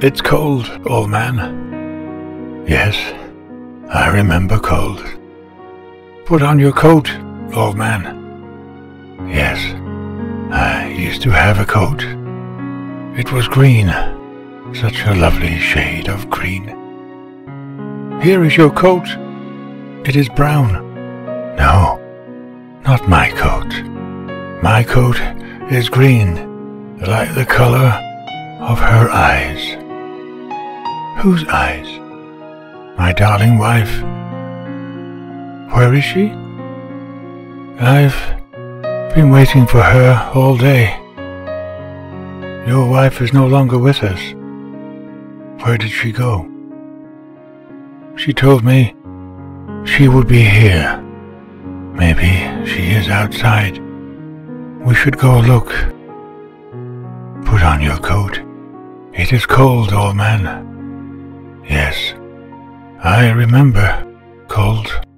It's cold, old man. Yes, I remember cold. Put on your coat, old man. Yes, I used to have a coat. It was green, such a lovely shade of green. Here is your coat. It is brown. No, not my coat. My coat is green, like the color of her eyes. Whose eyes? My darling wife. Where is she? I've been waiting for her all day. Your wife is no longer with us. Where did she go? She told me she would be here. Maybe she is outside. We should go look. Put on your coat. It is cold, old man. Yes, I remember cold.